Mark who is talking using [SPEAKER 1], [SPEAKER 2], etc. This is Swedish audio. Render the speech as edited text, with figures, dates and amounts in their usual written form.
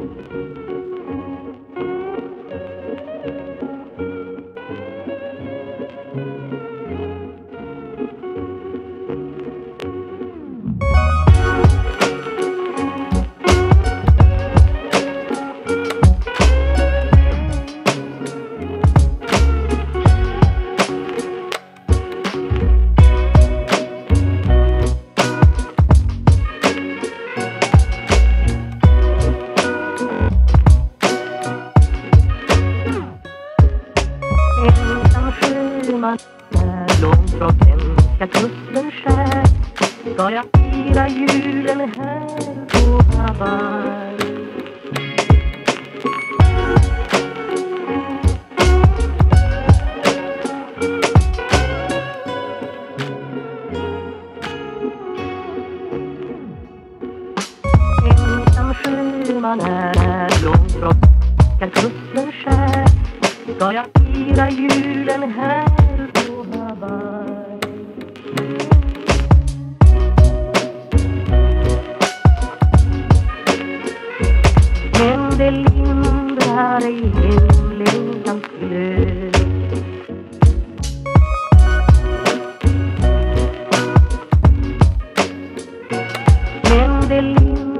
[SPEAKER 1] Långt från hemska kusten skär ska jag fira julen här på Hawaii. Ensam sjöman är långt från hemska kusten skär ska jag fira julen här på Hawaii. Men det lindrar ej hemlängtans glöd. Men det lindrar